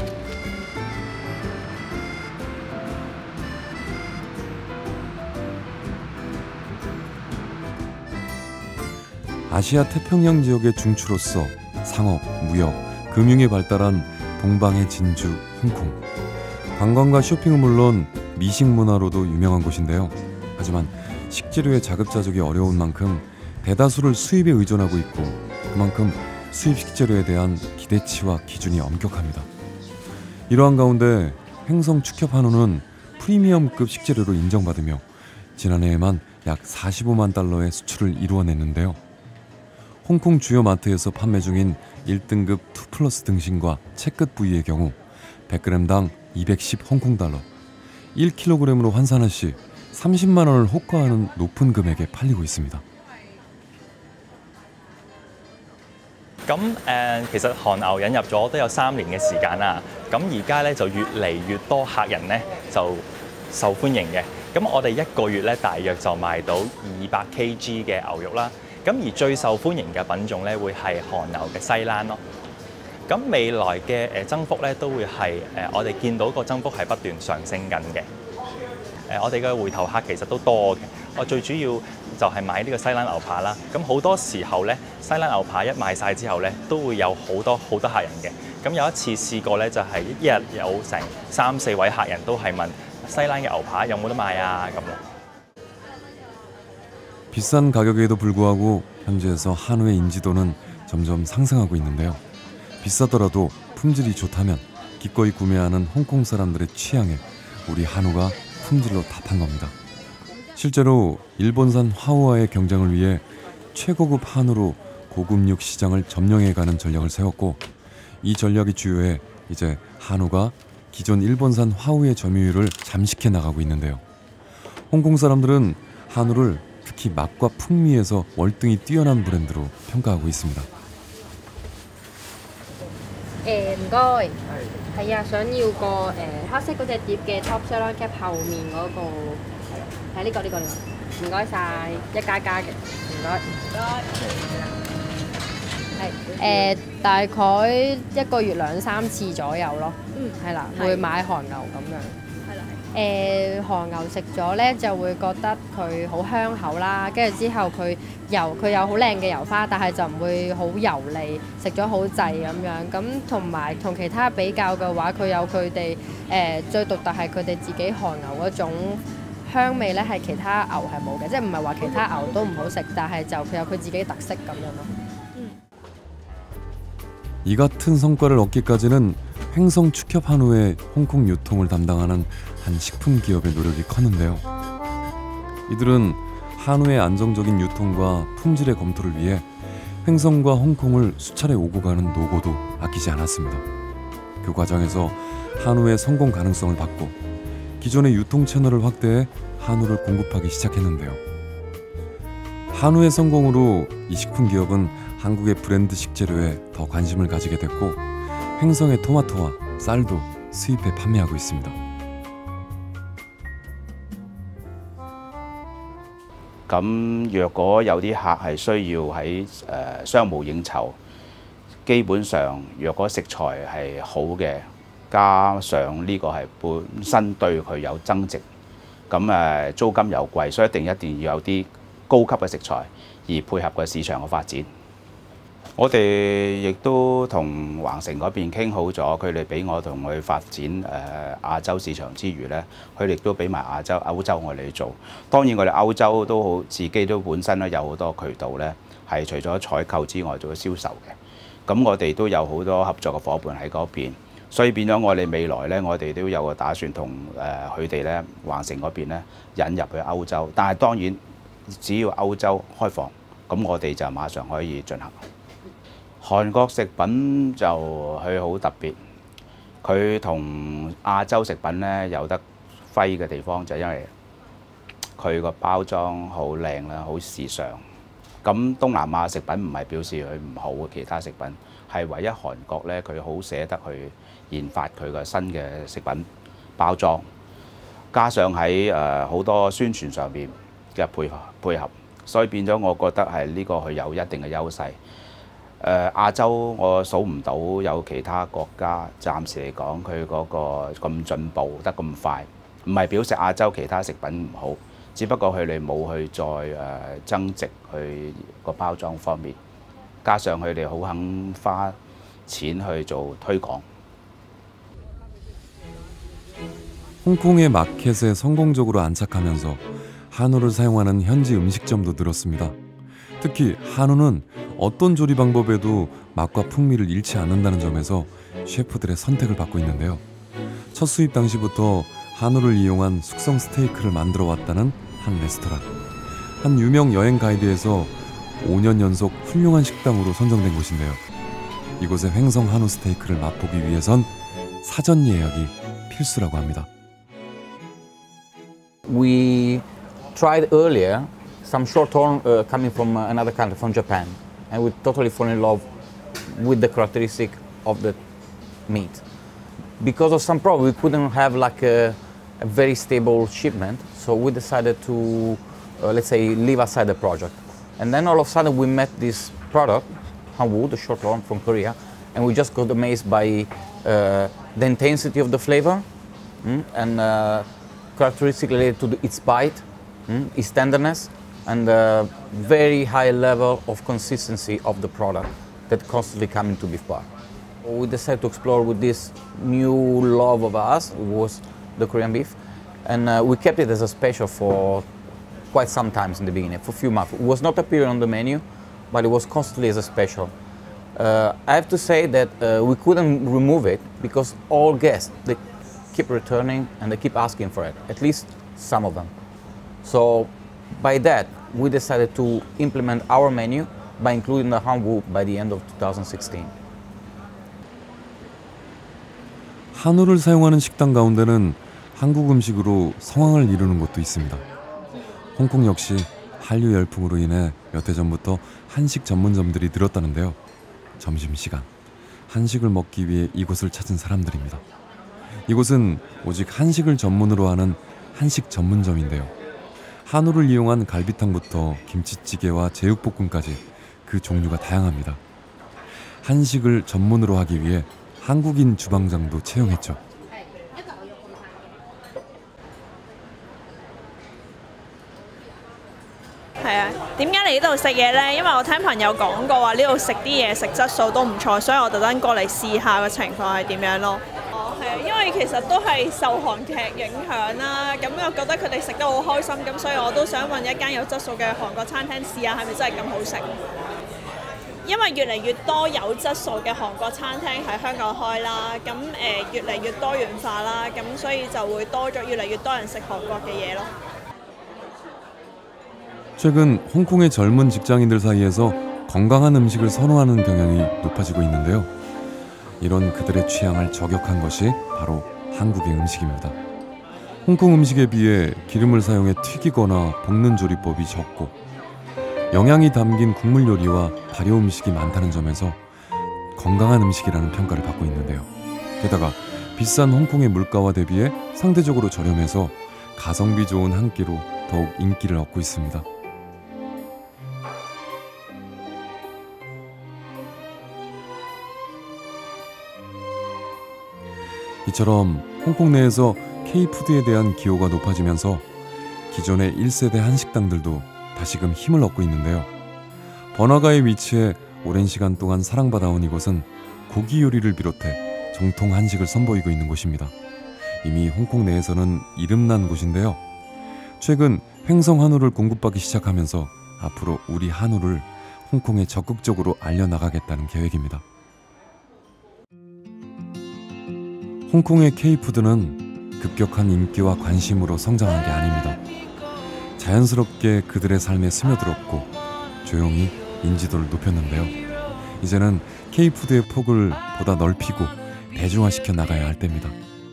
아시아 태평양 지역의 중추로서 상업, 무역, 금융이 발달한 동방의 진주, 홍콩. 관광과 쇼핑은 물론 미식 문화로도 유명한 곳인데요. 하지만 식재료의 자급자족이 어려운 만큼 대다수를 수입에 의존하고 있고 그만큼 수입 식재료에 대한 기대치와 기준이 엄격합니다. 이러한 가운데 횡성 축협 한우는 프리미엄급 식재료로 인정받으며 지난해에만 약 45만 달러의 수출을 이루어냈는데요. 홍콩 주요 마트에서 판매 중인 1등급 2플러스 등심과 채끝 부위의 경우 100g당 210 홍콩 달러, 1kg으로 환산할 시 30만 원을 호가하는 높은 금액에 팔리고 있습니다. 咁其實韓牛引入咗都有3年嘅時間啦。咁而家咧就越嚟越多客人咧就受歡迎嘅。咁我哋一個月咧大約就賣到200 kg 嘅牛肉啦。咁而最受歡迎嘅品種咧會係韓牛嘅西冷咯。咁未來嘅增幅咧都會係我哋見到個增幅係不斷上升緊嘅。我哋嘅回頭客其實都多嘅。我最主要就係買呢個西冷牛扒啦。咁好多時候咧，西冷牛扒一賣晒之後咧，都會有好多客人嘅。咁有一次試過咧，就係一日有成3、4位客人都係問西冷嘅牛扒有冇得賣啊咁咯。 비싼 가격에도 불구하고 현지에서 한우의 인지도는 점점 상승하고 있는데요. 비싸더라도 품질이 좋다면 기꺼이 구매하는 홍콩 사람들의 취향에 우리 한우가 품질로 답한 겁니다. 실제로 일본산 화우와의 경쟁을 위해 최고급 한우로 고급육 시장을 점령해가는 전략을 세웠고 이 전략이 주요해 이제 한우가 기존 일본산 화우의 점유율을 잠식해 나가고 있는데요. 홍콩 사람들은 한우를 특히 맛과 풍미에서 월등히 뛰어난 브랜드로 평가하고 있습니다. Em coi 係啊，想要個黑色嗰隻碟嘅 top salon cap 後面嗰個係呢個唔該晒，一加嘅，唔該。係大概一個月2-3次左右咯。係啦，會買韓牛咁樣。係啦。韓牛食咗咧就會覺得佢好香口啦，跟住之後佢有好靚嘅油花，但係就唔會好油膩，食咗好滯咁樣。咁同埋同其他比較嘅話，佢有佢哋最獨特係佢哋自己韓牛嗰種香味咧，係其他牛係冇嘅，即係唔係話其他牛都唔好食，但係就佢有佢自己特色咁樣咯。 이 같은 성과를 얻기까지는 횡성 축협 한우의 홍콩 유통을 담당하는 한 식품 기업의 노력이 컸는데요. 이들은 한우의 안정적인 유통과 품질의 검토를 위해 횡성과 홍콩을 수차례 오고 가는 노고도 아끼지 않았습니다. 그 과정에서 한우의 성공 가능성을 봤고 기존의 유통 채널을 확대해 한우를 공급하기 시작했는데요. 한우의 성공으로 이 식품 기업은 한국의 브랜드 식재료에 더 관심을 가지게 됐고 횡성의 토마토와 쌀도 수입해 판매하고 있습니다. 咁若果有啲客係需要喺商務應酬，基本上若果食材係好嘅，加上呢個係本身對佢有增值，咁租金又貴，所以一定要有啲高級嘅食材，而配合個市場嘅發展。 我哋亦都同橫城嗰邊傾好咗，佢哋俾我同佢發展亞洲市場之餘咧，佢哋都俾埋歐洲我哋去做。當然我哋歐洲都好，自己都本身咧有好多渠道咧，係除咗採購之外做銷售嘅。咁我哋都有好多合作嘅夥伴喺嗰邊，所以變咗我哋未來咧，我哋都有個打算同佢哋咧橫城嗰邊咧引入去歐洲。但係當然只要歐洲開放，咁我哋就馬上可以進行。 韓國食品就佢好特別，佢同亞洲食品咧有得揮嘅地方就因為佢個包裝好靚啦，好時尚。咁東南亞食品唔係表示佢唔好嘅，其他食品係唯一韓國咧佢好捨得去研發佢個新嘅食品包裝，加上喺好多宣傳上面嘅配合，所以變咗我覺得係呢個佢有一定嘅優勢。 亞洲我數唔到有其他國家，暫時嚟講佢嗰個咁進步得咁快，唔係表示亞洲其他食品唔好，只不過佢哋冇去再增值去個包裝方面，加上佢哋好肯花錢去做推廣。 홍콩의 마켓에 성공적으로 안착하면서 한우를 사용하는 현지 음식점도 늘었습니다. 특히 한우는 어떤 조리 방법에도 맛과 풍미를 잃지 않는다는 점에서 셰프들의 선택을 받고 있는데요. 첫 수입 당시부터 한우를 이용한 숙성 스테이크를 만들어 왔다는 한 레스토랑. 한 유명 여행 가이드에서 5년 연속 훌륭한 식당으로 선정된 곳인데요. 이곳의 횡성 한우 스테이크를 맛보기 위해선 사전 예약이 필수라고 합니다. We tried earlier some short horn coming from another country, from Japan, and we totally fall in love with the characteristic of the meat. Because of some problem, we couldn't have like a very stable shipment, so we decided to, let's say, leave aside the project. And then all of a sudden we met this product, Hanwoo, the short horn from Korea, and we just got amazed by the intensity of the flavor and characteristic related to its bite, its tenderness, and the very high level of consistency of the product that constantly come into beef bar. We decided to explore with this new love of us, was the Korean beef, and we kept it as a special for quite some times in the beginning, for a few months. It was not appearing on the menu, but it was constantly as a special. I have to say that we couldn't remove it because all guests, they keep returning and they keep asking for it, at least some of them. So by that, we decided to implement our menu by including the Hanwoo by the end of 2016. 한우를 사용하는 식당 가운데는 한국 음식으로 성황을 이루는 곳도 있습니다. 홍콩 역시 한류 열풍으로 인해 몇 해 전부터 한식 전문점들이 늘었다는데요. 점심시간 한식을 먹기 위해 이곳을 찾은 사람들입니다. 이곳은 오직 한식을 전문으로 하는 한식 전문점인데요. 한우를 이용한 갈비탕부터 김치찌개와 제육볶음까지 그 종류가 다양합니다. 한식을 전문으로 하기 위해 한국인 주방장도 채용했죠. 係啊，點解嚟呢度食嘢呢？因為我聽朋友講過話呢度食啲嘢食質素都唔錯，所以我特登過嚟試下個情況係點樣咯。係啊，因為其實都係受韓劇影響啦，咁我覺得佢哋食得好開心，咁所以我都想揾一間有質素嘅韓國餐廳試下係咪真係咁好食。因為越嚟越多有質素嘅韓國餐廳喺香港開啦，咁越嚟越多元化啦，咁所以就會多咗越嚟越多人食韓國嘅嘢咯。 최근 홍콩의 젊은 직장인들 사이에서 건강한 음식을 선호하는 경향이 높아지고 있는데요. 이런 그들의 취향을 저격한 것이 바로 한국의 음식입니다. 홍콩 음식에 비해 기름을 사용해 튀기거나 볶는 조리법이 적고 영양이 담긴 국물 요리와 발효 음식이 많다는 점에서 건강한 음식이라는 평가를 받고 있는데요. 게다가 비싼 홍콩의 물가와 대비해 상대적으로 저렴해서 가성비 좋은 한 끼로 더욱 인기를 얻고 있습니다. 이처럼 홍콩 내에서 K푸드에 대한 기호가 높아지면서 기존의 1세대 한식당들도 다시금 힘을 얻고 있는데요. 번화가에 위치해 오랜 시간 동안 사랑받아온 이곳은 고기 요리를 비롯해 정통 한식을 선보이고 있는 곳입니다. 이미 홍콩 내에서는 이름난 곳인데요. 최근 횡성 한우를 공급받기 시작하면서 앞으로 우리 한우를 홍콩에 적극적으로 알려나가겠다는 계획입니다. 홍콩의 K푸드는 급격한 인기와 관심으로 성장한 게 아닙니다. 자연스럽게 그들의 삶에 스며들었고 조용히 인지도를 높였는데요. 이제는 K푸드의 폭을 보다 넓히고 대중화시켜 나가야 할 때입니다.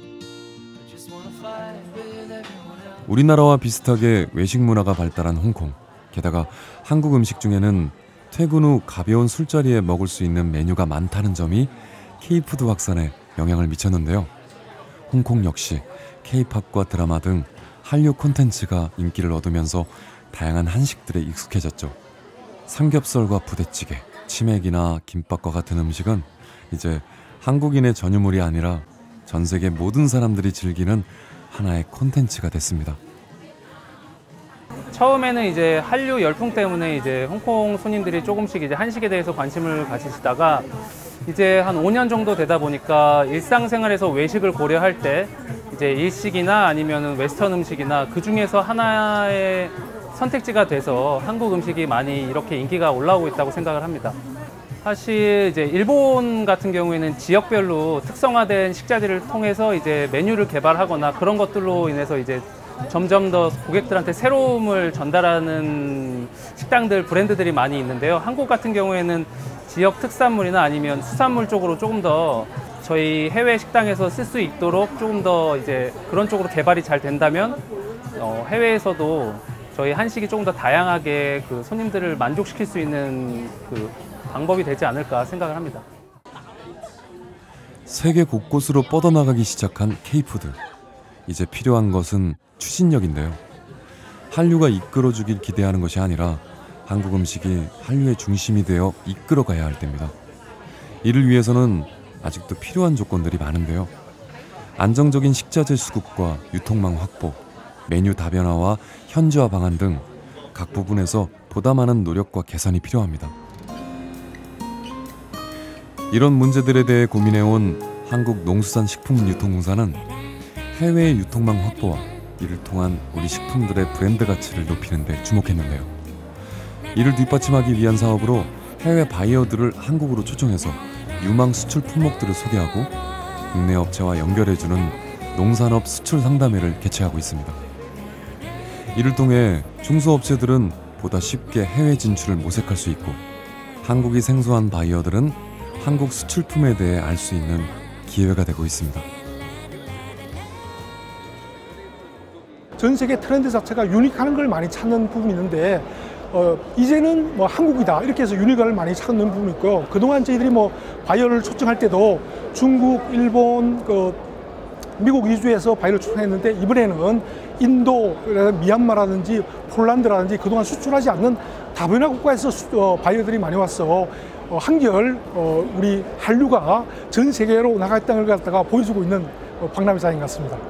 우리나라와 비슷하게 외식 문화가 발달한 홍콩. 게다가 한국 음식 중에는 퇴근 후 가벼운 술자리에 먹을 수 있는 메뉴가 많다는 점이 K푸드 확산에 영향을 미쳤는데요. 홍콩 역시 K-팝과 드라마 등 한류 콘텐츠가 인기를 얻으면서 다양한 한식들에 익숙해졌죠. 삼겹살과 부대찌개, 치맥이나 김밥과 같은 음식은 이제 한국인의 전유물이 아니라 전 세계 모든 사람들이 즐기는 하나의 콘텐츠가 됐습니다. 처음에는 이제 한류 열풍 때문에 이제 홍콩 손님들이 조금씩 이제 한식에 대해서 관심을 가지시다가 이제 한 5년 정도 되다 보니까 일상생활에서 외식을 고려할 때 이제 일식이나 아니면은 웨스턴 음식이나 그 중에서 하나의 선택지가 돼서 한국 음식이 많이 이렇게 인기가 올라오고 있다고 생각을 합니다. 사실 이제 일본 같은 경우에는 지역별로 특성화된 식자재를 통해서 이제 메뉴를 개발하거나 그런 것들로 인해서 이제 점점 더 고객들한테 새로움을 전달하는 식당들, 브랜드들이 많이 있는데요. 한국 같은 경우에는 지역 특산물이나 아니면 수산물 쪽으로 조금 더 저희 해외 식당에서 쓸 수 있도록 조금 더 이제 그런 쪽으로 개발이 잘 된다면 해외에서도 저희 한식이 조금 더 다양하게 그 손님들을 만족시킬 수 있는 그 방법이 되지 않을까 생각을 합니다. 세계 곳곳으로 뻗어나가기 시작한 K푸드. 이제 필요한 것은 추진력인데요. 한류가 이끌어주길 기대하는 것이 아니라 한국 음식이 한류의 중심이 되어 이끌어가야 할 때입니다. 이를 위해서는 아직도 필요한 조건들이 많은데요. 안정적인 식자재 수급과 유통망 확보, 메뉴 다변화와 현지화 방안 등 각 부분에서 보다 많은 노력과 개선이 필요합니다. 이런 문제들에 대해 고민해온 한국농수산식품유통공사는 해외의 유통망 확보와 이를 통한 우리 식품들의 브랜드 가치를 높이는 데 주목했는데요. 이를 뒷받침하기 위한 사업으로 해외 바이어들을 한국으로 초청해서 유망 수출 품목들을 소개하고 국내 업체와 연결해주는 농산업 수출 상담회를 개최하고 있습니다. 이를 통해 중소업체들은 보다 쉽게 해외 진출을 모색할 수 있고 한국이 생소한 바이어들은 한국 수출품에 대해 알 수 있는 기회가 되고 있습니다. 전 세계 트렌드 자체가 유니크한 걸 많이 찾는 부분이 있는데 이제는 뭐 한국이다 이렇게 해서 유니건을 많이 찾는 부분이 있고, 그동안 저희들이 뭐 바이어를 초청할 때도 중국, 일본, 미국 위주에서 바이어를 초청했는데, 이번에는 인도, 미얀마라든지 폴란드라든지 그동안 수출하지 않는 다변화 국가에서 바이어들이 많이 왔어 한결 우리 한류가 전 세계로 나갔다는 걸 갖다가 보여주고 있는 박람회장인 것 같습니다.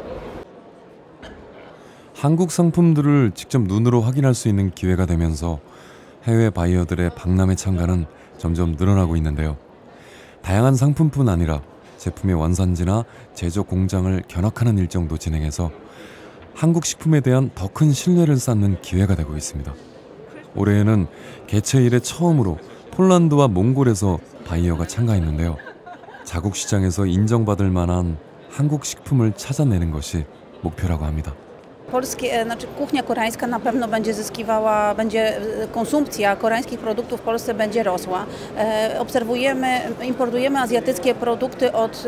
한국 상품들을 직접 눈으로 확인할 수 있는 기회가 되면서 해외 바이어들의 박람회 참가는 점점 늘어나고 있는데요. 다양한 상품뿐 아니라 제품의 원산지나 제조 공장을 견학하는 일정도 진행해서 한국 식품에 대한 더 큰 신뢰를 쌓는 기회가 되고 있습니다. 올해에는 개최 이래 처음으로 폴란드와 몽골에서 바이어가 참가했는데요. 자국 시장에서 인정받을 만한 한국 식품을 찾아내는 것이 목표라고 합니다. Kuchnia koreańska na pewno konsumpcja koreańskich produktów w Polsce będzie rosła. Importujemy azjatyckie produkty od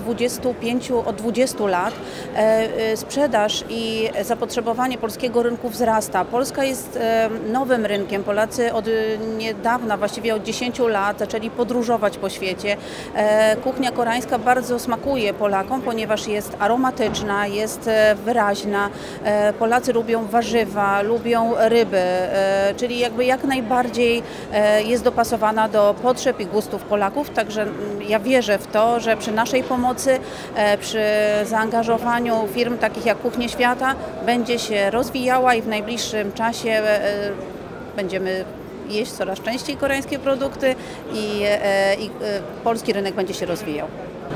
20 lat. Sprzedaż i zapotrzebowanie polskiego rynku wzrasta. Polska jest nowym rynkiem. Polacy od niedawna, właściwie od 10 lat zaczęli podróżować po świecie. Kuchnia koreańska bardzo smakuje Polakom, ponieważ jest aromatyczna, jest wyraźna. Polacy lubią warzywa, lubią ryby, czyli jakby jak najbardziej jest dopasowana do potrzeb i gustów Polaków. Także ja wierzę w to, że przy naszej pomocy, przy zaangażowaniu firm takich jak Kuchnie Świata będzie się rozwijała i w najbliższym czasie będziemy jeść coraz częściej koreańskie produkty i polski rynek będzie się rozwijał.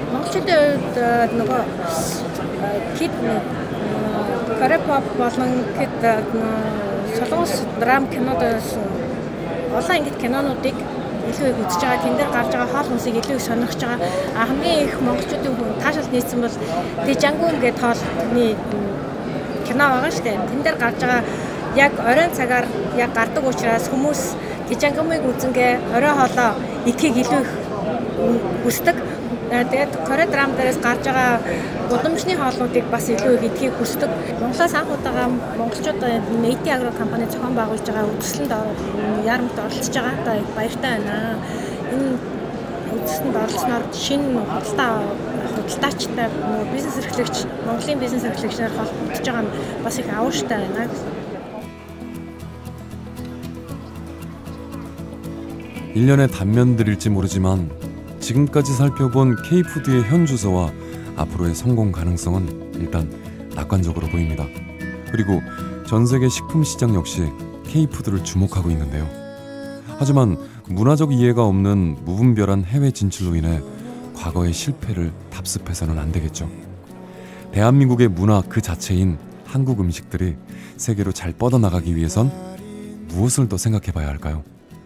Корепоп болон гэд солонгос драм кинодоос олон ингэдэг кинонуудыг илүү их үзэж байгаа, тэн дээр гарч байгаа хоол хүнсийг илүү их сонирхож байгаа. Хамгийн их монголчуудын хүн таашаал нийцсэн бол Дэжангүн гэдэг хоолны кино байгаа шүү дээ. Тэн дээр гарч байгаа яг оройн цагаар яг гардаг учраас хүмүүс Дэжангүмыг үзэнгээ орой хоолоо идэхийг илүү их хүсдэг. Тэгээд Кore драм дээрээс гарч байгаа гудамжны хоолнуудыг бас илүү их идэхийг хүсдэг. Монголоос анх удаага монголчууд Naty Agro компани зохион байгуулж байгаа үзэсгэлэнт яарамт оролцож байгаа. Одоо баяртай байна. Энэ үзэсгэлэнт оролцсноор шинэ худалдаачтай бизнес эрхлэгч, Монголын бизнес эрхлэгчнэр холбогдож байгаа нь бас их авууштай байна. 1년의 단면들일지 모르지만 지금까지 살펴본 K푸드의 현 주소와 앞으로의 성공 가능성은 일단 낙관적으로 보입니다. 그리고 전 세계 식품 시장 역시 K푸드를 주목하고 있는데요. 하지만 문화적 이해가 없는 무분별한 해외 진출로 인해 과거의 실패를 답습해서는 안 되겠죠. 대한민국의 문화 그 자체인 한국 음식들이 세계로 잘 뻗어나가기 위해선 무엇을 더 생각해 봐야 할까요?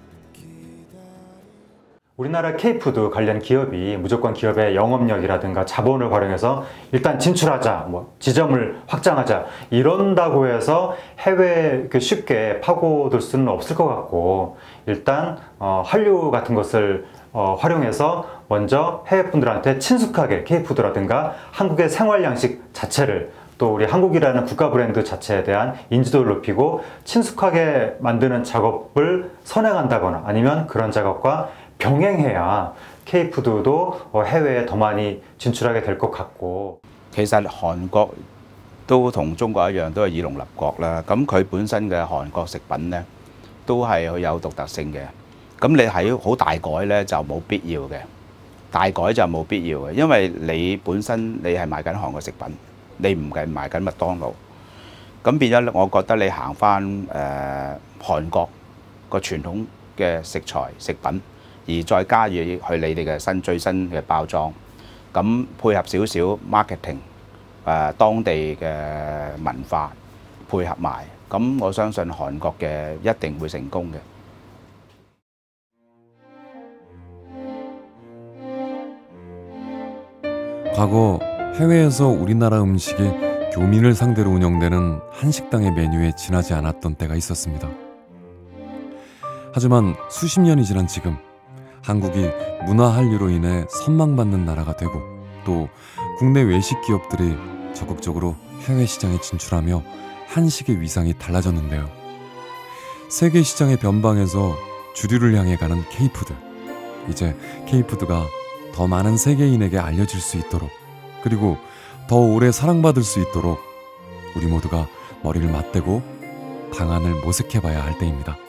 우리나라 K푸드 관련 기업이 무조건 기업의 영업력이라든가 자본을 활용해서 일단 진출하자, 지점을 확장하자 이런다고 해서 해외에 쉽게 파고들 수는 없을 것 같고, 일단 한류 같은 것을 활용해서 먼저 해외분들한테 친숙하게 K푸드라든가 한국의 생활 양식 자체를, 또 우리 한국이라는 국가 브랜드 자체에 대한 인지도를 높이고 친숙하게 만드는 작업을 선행한다거나 아니면 그런 작업과 병행해야 K푸드도 해외에 더 많이 진출하게 될 것 같고. 其實韓國都同中國一樣，都係以農立國啦。咁佢本身嘅韓國食品呢，都係有獨特性嘅。咁你喺好大改呢，就冇必要嘅，大改就冇必要嘅，因為你本身你係賣緊韓國食品，你唔係賣緊麥當勞。咁變咗，我覺得你行翻韓國個傳統嘅食材食品。而再加入去你哋嘅最新嘅包裝，咁配合少少 marketing， 當地嘅文化配合埋，咁我相信韓國嘅一定會成功嘅。 과거 해외에서 우리나라 음식이 교민을 상대로 운영되는 한식당의 메뉴에 지나지 않았던 때가 있었습니다. 하지만 수십 년이 지난 지금 한국이 문화 한류로 인해 선망받는 나라가 되고 또 국내 외식 기업들이 적극적으로 해외 시장에 진출하며 한식의 위상이 달라졌는데요. 세계 시장의 변방에서 주류를 향해 가는 K푸드. 이제 K푸드가 더 많은 세계인에게 알려질 수 있도록, 그리고 더 오래 사랑받을 수 있도록 우리 모두가 머리를 맞대고 방안을 모색해봐야 할 때입니다.